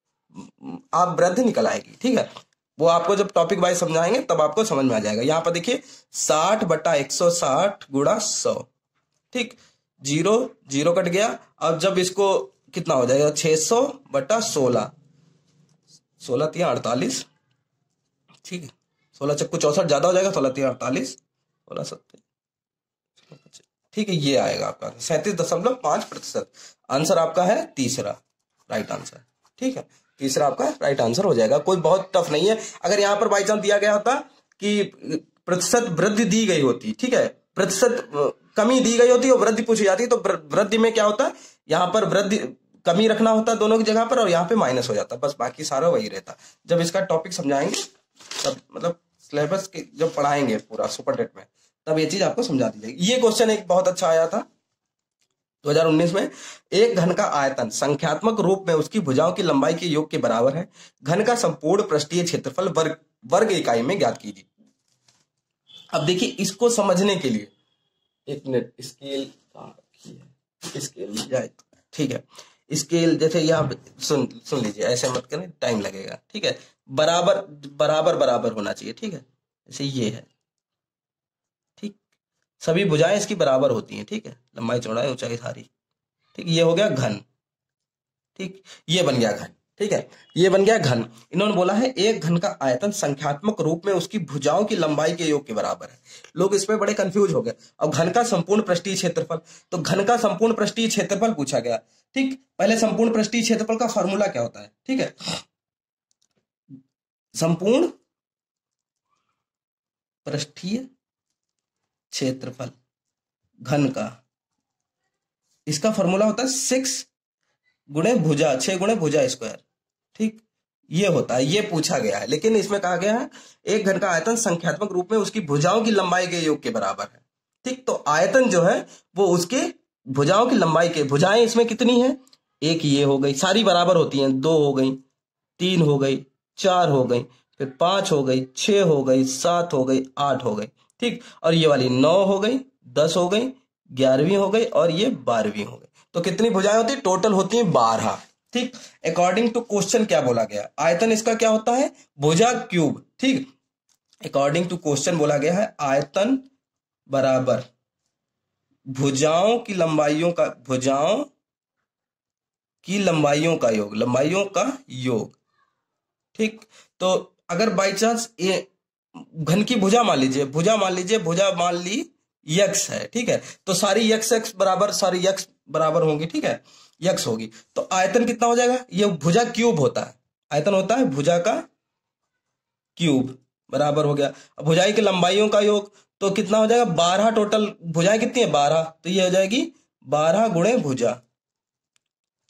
Speaker 1: आप वृद्धि निकल आएगी, ठीक है। वो आपको जब टॉपिक वाइज समझाएंगे तब आपको समझ में आ जाएगा। यहां पर देखिए साठ बटा एक सौ साठ गुणा सौ, ठीक, जीरो जीरो कट गया, अब जब इसको कितना हो जाएगा छह सौ बटा सोलह, सोलह तिया अड़तालीस, ठीक है, सोलह चक्कू चौसठ ज्यादा हो जाएगा, सोलह तिया अड़तालीस, सोलह सत्तर, ठीक है, ये आएगा आपका सैंतीस दशमलव पांच प्रतिशत। आंसर आपका है तीसरा राइट आंसर, ठीक है, तीसरा आपका राइट आंसर हो जाएगा। कोई बहुत टफ नहीं है। अगर यहां पर बाई चांस दिया गया होता कि प्रतिशत वृद्धि दी गई होती, ठीक है, प्रतिशत कमी दी गई होती और वृद्धि पूछी जाती तो वृद्धि में क्या होता, यहां पर वृद्धि कमी रखना होता दोनों की जगह पर और यहाँ पे माइनस हो जाता, बस बाकी सारा वही रहता। जब इसका टॉपिक समझाएंगे तब मतलब सिलेबस के जब पढ़ाएंगे पूरा सुपर टेट में तब ये चीज आपको समझा दी जाएगी। ये क्वेश्चन एक बहुत अच्छा आया था दो हज़ार उन्नीस में, एक घन का आयतन संख्यात्मक रूप में उसकी भुजाओं की लंबाई के योग के बराबर है, घन का संपूर्ण पृष्ठीय क्षेत्रफल वर्ग वर्ग इकाई में ज्ञात कीजिए। अब देखिए इसको समझने के लिए एक मिनट स्केल स्केल मिल जाए, ठीक है, स्केल जैसे यहाँ सुन सुन लीजिए, ऐसे मत करें टाइम लगेगा, ठीक है, बराबर बराबर बराबर होना चाहिए, ठीक है, जैसे ये है, ठीक, सभी भुजाएं इसकी बराबर होती हैं, ठीक है, लंबाई चौड़ाई ऊंचाई सारी, ठीक, ये हो गया घन, ठीक, ये बन गया घन, ठीक है, ये बन गया घन। इन्होंने बोला है एक घन का आयतन संख्यात्मक रूप में उसकी भुजाओं की लंबाई के योग के बराबर है। लोग इसमें बड़े कंफ्यूज हो गए। अब घन का संपूर्ण पृष्ठीय क्षेत्रफल, तो घन का संपूर्ण पृष्ठीय क्षेत्रफल पूछा गया, ठीक, पहले संपूर्ण पृष्ठीय क्षेत्रफल का फॉर्मूला क्या होता है, ठीक है, संपूर्ण पृष्ठीय क्षेत्रफल घन का, इसका फॉर्मूला होता है सिक्स गुणे भुजा, छह गुणे भुजा स्क्वायर, ठीक, ये होता है, ये पूछा गया है। लेकिन इसमें कहा गया है एक घन का आयतन संख्यात्मक रूप में उसकी भुजाओं की लंबाई के योग के बराबर है, ठीक, तो आयतन जो है वो उसके भुजाओं की लंबाई के, भुजाएं इसमें कितनी है, एक ये हो गई, सारी बराबर होती हैं, दो हो गई, तीन हो गई, चार हो गई, फिर पांच हो गई, छह हो गई, सात हो गई, आठ हो गई, ठीक, और ये वाली नौ हो गई, दस हो गई, ग्यारहवीं हो गई और ये बारहवीं हो गई। तो कितनी भुजाएं होती है, टोटल होती है बारह, ठीक। अकॉर्डिंग टू क्वेश्चन क्या बोला गया, आयतन इसका क्या होता है, भुजा क्यूब, ठीक, अकॉर्डिंग टू क्वेश्चन बोला गया है आयतन बराबर भुजाओं की लंबाइयों का, भुजाओं की लंबाइयों का योग, लंबाइयों का योग, ठीक। तो अगर बाई चांस ये घन की भुजा मान लीजिए, भुजा मान लीजिए, भुजा मान ली यक्स है, ठीक है, तो सारी यक्स एक्स बराबर, सारी यक्स बराबर होंगी, ठीक है, यक्स होगी, तो आयतन कितना हो जाएगा, ये भुजा क्यूब होता है, आयतन होता है भुजा का क्यूब, बराबर हो गया। भुजाई की लंबाइयों का योग तो कितना हो जाएगा, बारह, टोटल भुजाएं कितनी है बारह, तो ये हो जाएगी बारह गुणे भुजा,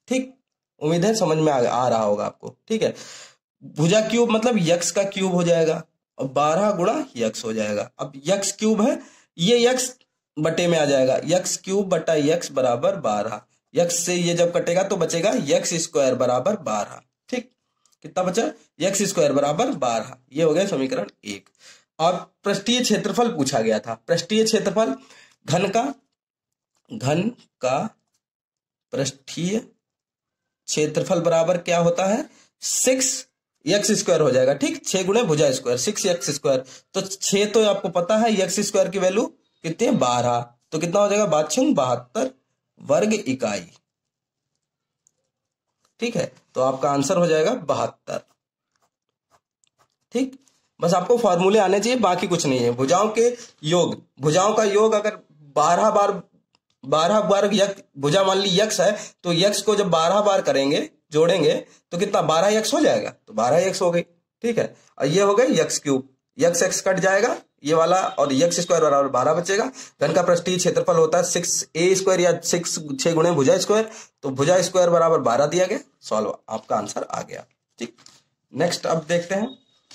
Speaker 1: ठीक, उम्मीद है समझ में आ, आ रहा होगा आपको। ठीक है, भुजा क्यूब मतलब यक्स का क्यूब हो जाएगा और बारह गुणा यक्स हो जाएगा। अब यक्स क्यूब है, ये यक्स बटे में आ जाएगा, यक्स क्यूब बटा यक्स बराबर बारह। यक्स से ये जब कटेगा तो बचेगा यक्स स्क्वायर बराबर बारह। ठीक, कितना बचा, यक्स स्क्वायर बराबर बारह। ये हो गया समीकरण एक। और पृष्ठीय क्षेत्रफल पूछा गया था। पृष्ठीय क्षेत्रफल घन का घन का पृष्ठीय क्षेत्रफल बराबर क्या होता है, सिक्स एक्स स्क्वायर हो जाएगा। ठीक, छह गुणे भुजा स्क्वायर, सिक्स एक्स स्क्वायर। तो छह तो आपको पता है, एक्स स्क्वायर की वैल्यू कितनी है, बारह। तो कितना हो जाएगा, बाछुंग बहत्तर वर्ग इकाई। ठीक है, तो आपका आंसर हो जाएगा बहत्तर। ठीक, बस आपको फॉर्मूले आने चाहिए, बाकी कुछ नहीं है। भुजाओं के योग, भुजाओं का योग अगर बारह बार बारह बार यक्स, भुजा मान ली यक्स है तो यक्स को जब बारह बार करेंगे, जोड़ेंगे तो कितना, बारह यक्स हो जाएगा, तो बारह यक्स हो गई। ठीक है, और ये हो गई x cube, x x cut जाएगा ये वाला, और यक्स स्क्वायर बराबर बारह बचेगा। घन का पृष्ठीय क्षेत्रफल होता है सिक्स ए स्क्वायर या सिक्स छह गुणे भुजा स्क्वायर, तो भुजा स्क्वायर बराबर बारह दिया गया, सॉल्व, आपका आंसर आ गया। ठीक, नेक्स्ट अब देखते हैं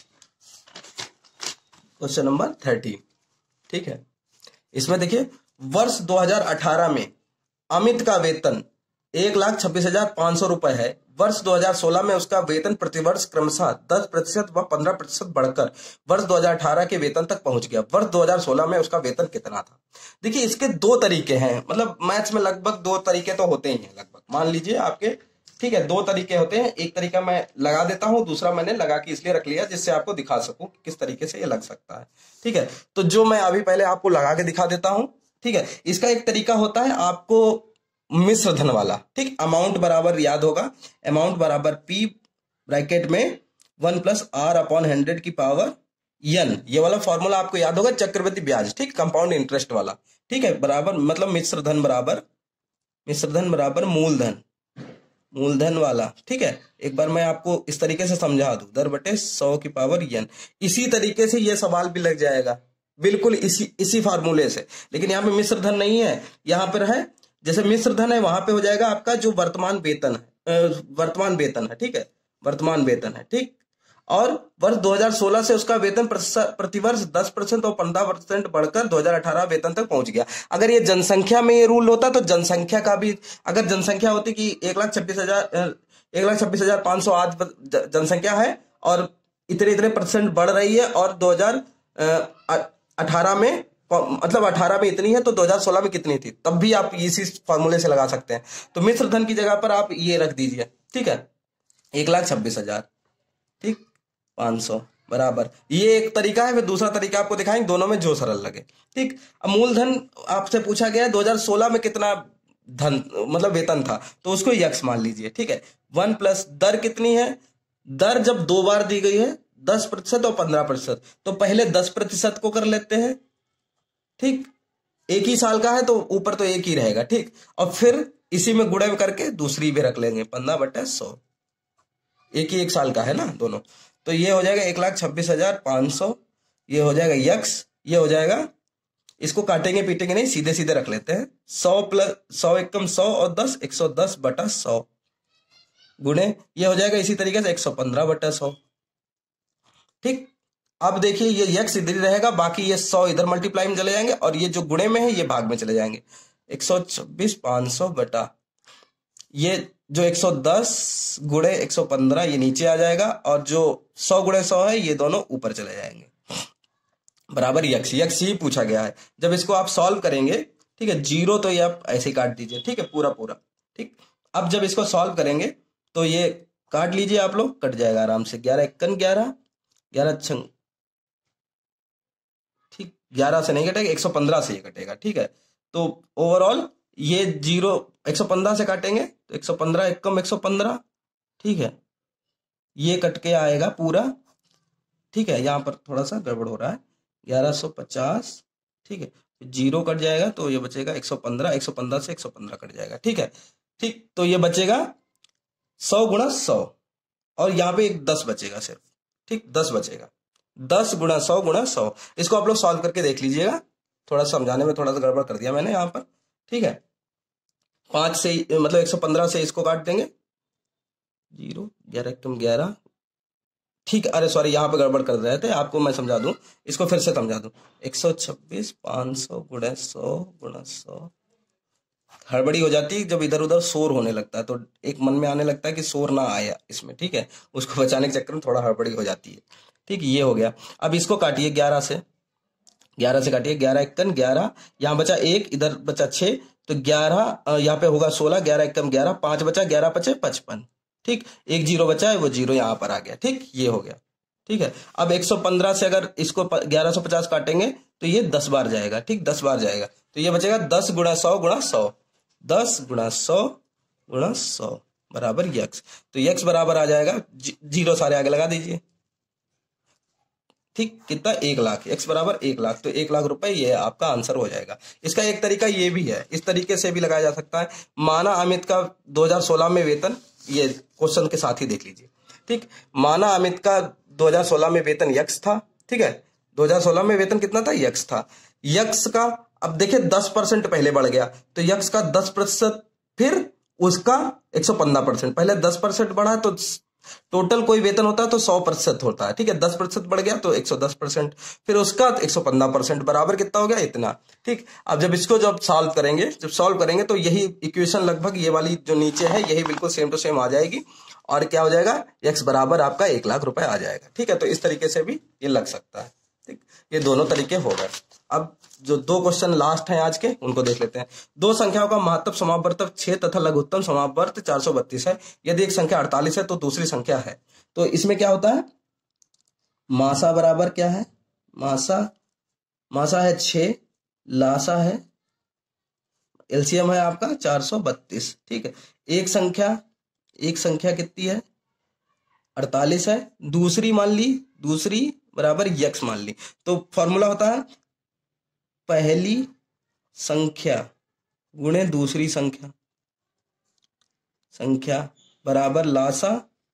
Speaker 1: क्वेश्चन नंबर थर्टी। ठीक है, इसमें देखिए वर्ष दो हज़ार अठारह में अमित का वेतन एक लाख छब्बीस हजार पांच सौ रुपए है। वर्ष दो हज़ार सोलह में उसका वेतन प्रतिवर्ष क्रमशः दस प्रतिशत व पंद्रह प्रतिशत बढ़कर वर्ष दो हज़ार अठारह के वेतन तक पहुंच गया। वर्ष दो हज़ार सोलह में उसका वेतन कितना था। देखिए इसके दो तरीके हैं, मतलब मैथ्स में लगभग दो तरीके तो होते ही हैं लगभग, मान लीजिए आपके। ठीक है, दो तरीके होते हैं, एक तरीका मैं लगा देता हूं, दूसरा मैंने लगा के इसलिए रख लिया जिससे आपको दिखा सकूं किस तरीके से ये लग सकता है। ठीक है, तो जो मैं अभी पहले आपको लगा के दिखा देता हूं। ठीक है, इसका एक तरीका होता है आपको मिश्र धन वाला। ठीक, अमाउंट बराबर याद होगा, अमाउंट बराबर पी ब्रैकेट में one plus R upon hundred की पावर एन, ये वाला फॉर्मूला आपको याद होगा, चक्रवृद्धि ब्याज। ठीक, कंपाउंड इंटरेस्ट वाला। ठीक है, बराबर मतलब मिश्र धन बराबर मिश्र धन बराबर मूलधन, मूलधन वाला। ठीक है, एक बार मैं आपको इस तरीके से समझा दूं, दर बटे सौ की पावर एन। इसी तरीके से ये सवाल भी लग जाएगा, बिल्कुल इसी इसी फार्मूले से, लेकिन यहाँ पे मिश्र धन नहीं है, यहाँ पर है जैसे मिश्र धन है वहां पे हो जाएगा आपका जो वर्तमान वेतन है, वर्तमान वेतन है। ठीक है, वर्तमान वेतन है। ठीक, और वर्ष दो हज़ार सोलह से उसका वेतन प्रतिवर्ष दस परसेंट और पंद्रह परसेंट बढ़कर दो हज़ार अठारह वेतन तक पहुंच गया। अगर ये जनसंख्या में ये रूल होता तो जनसंख्या का भी, अगर जनसंख्या होती कि एक लाख छब्बीस हजार एक लाख छब्बीस हजार पांच सौ आज जनसंख्या है और इतने इतने परसेंट बढ़ रही है, और दो हजार अठारह में मतलब अठारह में इतनी है तो दो हज़ार सोलह में कितनी थी, तब भी आप इसी फॉर्मूले से लगा सकते हैं। तो मिश्र धन की जगह पर आप ये रख दीजिए। ठीक है, एक लाख छब्बीस हजार ठीक पांच सौ बराबर, ये एक तरीका है। फिर दूसरा तरीका आपको दिखाएंगे, दोनों में जो सरल लगे। ठीक, अब मूलधन आपसे पूछा गया है दो हज़ार सोलह में कितना धन मतलब वेतन था, तो उसको यक्स मान लीजिए। ठीक है, वन प्लस दर कितनी है, दर जब दो बार दी गई है दस प्रतिशत और पंद्रह प्रतिशत, तो पहले दस प्रतिशत को कर लेते हैं। ठीक, एक ही साल का है तो ऊपर तो एक ही रहेगा। ठीक, और फिर इसी में गुणे करके दूसरी भी रख लेंगे, पंद्रह बटे सौ, एक ही एक साल का है ना दोनों। तो ये हो जाएगा एक लाख छब्बीस हजार पांच सौ, ये हो जाएगा यक्स, ये हो जाएगा, इसको काटेंगे पीटेंगे नहीं, सीधे सीधे रख लेते हैं, सौ प्लस सौ एकम सौ और दस, एक सौ दस बटा सौ गुणे, ये हो जाएगा इसी तरीके से एक सौ पंद्रह बटा सौ। ठीक, अब देखिए ये यक्स इधर ही रहेगा, बाकी ये सौ इधर मल्टीप्लाई में चले जाएंगे और ये जो गुणे में है ये भाग में चले जाएंगे। एक सौ छब्बीस पांच सौ बटा ये जो एक सौ दस गुणे एक सौ पंद्रह ये नीचे आ जाएगा, और जो सौ गुणे सौ है ये दोनों ऊपर चले जाएंगे, बराबर यक्स। यक्स ही पूछा गया है। जब इसको आप सॉल्व करेंगे, ठीक है, जीरो तो ये आप ऐसे ही काट दीजिए। ठीक है, पूरा पूरा। ठीक, अब जब इसको सॉल्व करेंगे तो ये काट लीजिए आप लोग, कट जाएगा आराम से, ग्यारह इक्कन ग्यारह, ग्यारह छंग ठीक, ग्यारह से नहीं कटेगा, एक सौ पंद्रह से ये कटेगा। ठीक है, तो ओवरऑल ये जीरो एक सौ पंद्रह से काटेंगे तो एक सौ पंद्रह एकम एक सौ पंद्रह। ठीक है, ये कट के आएगा पूरा। ठीक है, यहाँ पर थोड़ा सा गड़बड़ हो रहा है, ग्यारह सौ पचास। ठीक है, जीरो कट जाएगा तो ये बचेगा एक सौ पंद्रह, एक सौ पंद्रह से एक सौ पंद्रह कट जाएगा। ठीक है, ठीक, तो ये बचेगा सौ गुणा सौ, और यहाँ पे एक दस बचेगा सिर्फ। ठीक, दस बचेगा, दस गुणा सौ गुणा सौ। इसको आप लोग सॉल्व करके देख लीजिएगा, थोड़ा समझाने में थोड़ा सा गड़बड़ कर दिया मैंने यहाँ पर। ठीक है, पांच से मतलब एक सौ पंद्रह से इसको काट देंगे, जीरो ग्यारह एकम ग्यारह, ठीक। अरे सॉरी, यहाँ पे गड़बड़ कर रहे थे, आपको मैं समझा दूं, इसको फिर से समझा दूं। एक सौ छब्बीस पाँच सौ गुणा सौ गुणा सौ, हड़बड़ी हो जाती है जब इधर उधर शोर होने लगता है, तो एक मन में आने लगता है कि शोर ना आया इसमें, ठीक है, उसको बचाने के चक्कर में थोड़ा हड़बड़ी हो जाती है, ठीक। ये हो गया। अब इसको काटिए ग्यारह से, ग्यारह से काटिए, ग्यारह इक्कन ग्यारह, यहाँ बचा एक, इधर बचा छः, तो ग्यारह यहाँ पे होगा सोलह, ग्यारह इक्कम ग्यारह, पाँच बचा, ग्यारह पचे पचपन, ठीक। एक जीरो बचा है, वो जीरो यहाँ पर आ गया, ठीक। ये हो गया, ठीक है। अब एक सौ पंद्रह से अगर इसको ग्यारह सौ पचास काटेंगे तो ये दस बार जाएगा, ठीक, दस बार जाएगा, तो ये बचेगा दस गुणा सौ गुणा सौ, दस गुणा सौ गुणा सौ बराबर यक्स, तो यक्स बराबर आ जाएगा, जीरो सारे आगे लगा दीजिए, ठीक। कितना, एक लाख, एक्स बराबर एक लाख, तो एक लाख रुपए ये आपका आंसर हो जाएगा। इसका एक तरीका ये भी है, इस तरीके से भी लगाया जा सकता है। माना अमित का दो हज़ार सोलह में वेतन, ये क्वेश्चन के साथ ही देख लीजिए, ठीक। माना अमित का दो हज़ार सोलह में वेतन यक्स था, ठीक है, दो हज़ार सोलह में वेतन कितना था, यक्स था। यक्स का अब देखिए दस परसेंट पहले बढ़ गया, तो यक्स का दस प्रतिशत, फिर उसका एक सौ पंद्रह परसेंट, पहले दस परसेंट बढ़ा तो टोटल कोई वेतन होता है तो सौ प्रतिशत होता है, ठीक है, दस प्रतिशत बढ़ गया तो एक सौ दस परसेंट, फिर उसका एक सौ पंद्रह परसेंट बराबर कितना हो गया, इतना, ठीक। अब जब इसको जब सॉल्व करेंगे, जब सॉल्व करेंगे तो यही इक्वेशन लगभग ये वाली जो नीचे है यही बिल्कुल सेम टू सेम आ जाएगी, और क्या हो जाएगा, एक्स बराबर आपका एक लाख रुपए आ जाएगा, ठीक है। तो इस तरीके से भी ये लग सकता है, ठीक। ये दोनों तरीके हो गए। अब जो दो क्वेश्चन लास्ट हैं आज के, उनको देख लेते हैं। दो संख्याओं का महत्तम समापवर्तक छह तथा लघुत्तम समापवर्त चार सौ बत्तीस है। यदि एक संख्या अड़तालीस है तो दूसरी संख्या है, तो इसमें क्या होता है, मासा बराबर क्या है, मासा मासा है छह, लासा है, एलसीएम है आपका चार सौ बत्तीस, ठीक है। एक संख्या एक संख्या कितनी है, अड़तालीस है, दूसरी मान ली, दूसरी बराबर यक्स मान ली, तो फॉर्मूला होता है पहली संख्या गुणे दूसरी संख्या संख्या बराबर लासा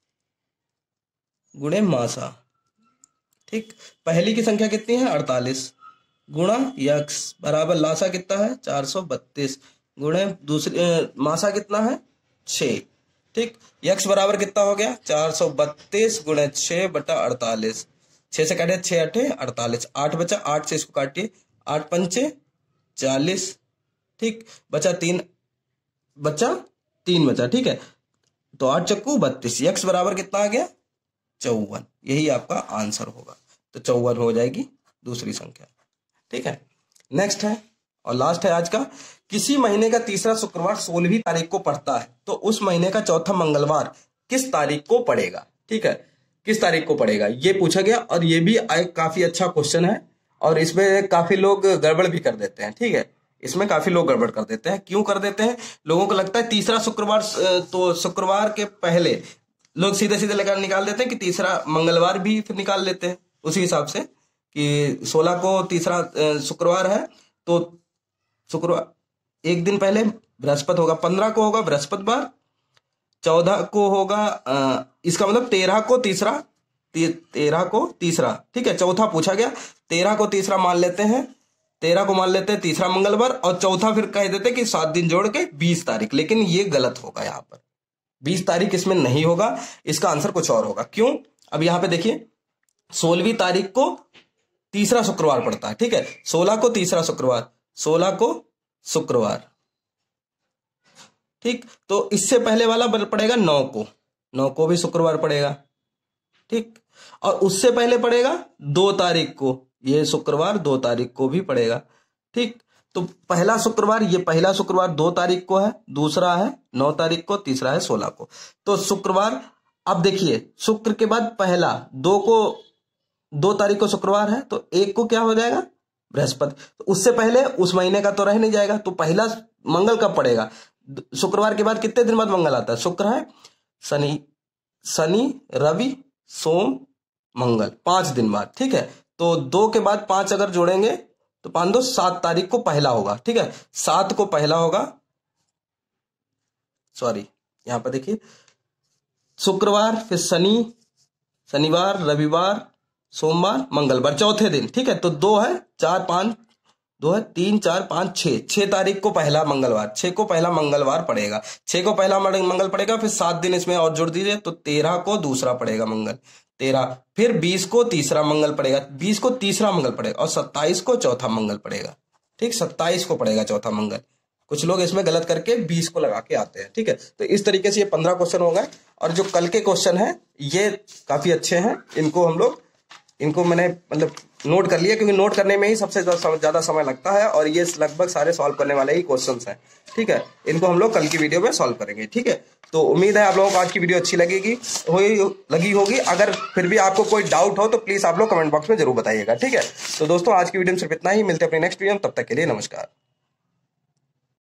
Speaker 1: गुणे मासा, ठीक। पहली की संख्या कितनी है, अड़तालीस, गुणा यक्स बराबर लासा कितना है, चार सौ बत्तीस, गुणे दूसरी मासा कितना है, छः, ठीक। यक्स बराबर कितना हो गया, चार सौ बत्तीस गुणे छः बटा अड़तालीस, छः से काटे छः अठे अड़तालीस, आठ बचा, आठ से इसको काटिए, आठ पंचे चालीस, ठीक, बचा तीन, बचा तीन बचा, ठीक है, तो आठ चक्कू बत्तीस, यक्स बराबर कितना आ गया, चौवन, यही आपका आंसर होगा, तो चौवन हो जाएगी दूसरी संख्या, ठीक है। नेक्स्ट है और लास्ट है आज का, किसी महीने का तीसरा शुक्रवार सोलहवीं तारीख को पड़ता है, तो उस महीने का चौथा मंगलवार किस तारीख को पड़ेगा, ठीक है, किस तारीख को पड़ेगा, ये पूछा गया। और ये भी एक काफी अच्छा क्वेश्चन है, और इसमें काफी लोग गड़बड़ भी कर देते हैं, ठीक है, इसमें काफी लोग गड़बड़ कर देते हैं। क्यों कर देते हैं, लोगों को लगता है तीसरा शुक्रवार, तो शुक्रवार के पहले लोग सीधे सीधे लगा निकाल देते हैं कि तीसरा मंगलवार भी फिर निकाल लेते हैं उसी हिसाब से, कि सोलह को तीसरा शुक्रवार है तो शुक्रवार एक दिन पहले बृहस्पति होगा, पंद्रह को होगा बृहस्पतिवार, चौदह को होगा आ, इसका मतलब तेरह को तीसरा, ते, तेरह को तीसरा, ठीक है, चौथा पूछा गया, तेरह को तीसरा मान लेते हैं, तेरह को मान लेते हैं तीसरा मंगलवार, और चौथा फिर कह देते कि सात दिन जोड़ के बीस तारीख, लेकिन ये गलत होगा, यहाँ पर बीस तारीख इसमें नहीं होगा, इसका आंसर कुछ और होगा। क्यों, अब यहाँ पे देखिए सोलहवीं तारीख को तीसरा शुक्रवार पड़ता है, ठीक है, सोलह को तीसरा शुक्रवार, सोलह को शुक्रवार, ठीक, तो इससे पहले वाला पड़ेगा नौ को, नौ को भी शुक्रवार पड़ेगा, ठीक, और उससे पहले पड़ेगा दो तारीख को, ये शुक्रवार दो तारीख को भी पड़ेगा, ठीक। तो पहला शुक्रवार, ये पहला शुक्रवार दो तारीख को है, दूसरा है नौ तारीख को, तीसरा है सोलह को, तो शुक्रवार। अब देखिए शुक्र के बाद पहला, दो को दो तारीख को शुक्रवार है, तो एक को क्या हो जाएगा, बृहस्पति, तो उससे पहले उस महीने का तो रह नहीं जाएगा, तो पहला मंगल कब पड़ेगा, शुक्रवार के बाद कितने दिन बाद मंगल आता है, शुक्र है, शनि शनि रवि सोम मंगल, पांच दिन बाद, ठीक है, तो दो के बाद पांच अगर जोड़ेंगे तो पांच दो सात तारीख को पहला होगा, ठीक है, सात को पहला होगा, सॉरी यहां पर देखिए शुक्रवार, फिर शनि, शनिवार, रविवार, सोमवार, मंगलवार, चौथे दिन, ठीक है, तो दो है, चार पांच दो है, तीन चार पाँच छः, छः तारीख को पहला मंगलवार, छः को पहला मंगलवार पड़ेगा, छः को पहला मंगल पड़ेगा, फिर सात दिन इसमें और जोड़ दीजिए तो तेरह को दूसरा पड़ेगा मंगल, तेरह, फिर बीस को तीसरा मंगल पड़ेगा, बीस को तीसरा मंगल पड़ेगा और सत्ताईस को चौथा मंगल पड़ेगा। ठीक, सत्ताईस को पड़ेगा चौथा मंगल। कुछ लोग इसमें गलत करके बीस को लगा के आते हैं। ठीक है, तो इस तरीके से ये पंद्रह क्वेश्चन हो गए। और जो कल के क्वेश्चन है ये काफी अच्छे हैं, इनको हम लोग इनको मैंने मतलब नोट कर लिया, क्योंकि नोट करने में ही सबसे ज्यादा समय लगता है और ये लगभग सारे सॉल्व करने वाले ही क्वेश्चंस हैं। ठीक है, इनको हम लोग कल की वीडियो में सॉल्व करेंगे। ठीक है, तो उम्मीद है आप लोगों को आज की वीडियो अच्छी लगेगी हो लगी होगी। अगर फिर भी आपको कोई डाउट हो तो प्लीज आप लोग कमेंट बॉक्स में जरूर बताइएगा। ठीक है, तो दोस्तों आज की वीडियो में सिर्फ इतना ही, मिलते हैं अपने नेक्स्ट वीडियो में, तब तक के लिए नमस्कार।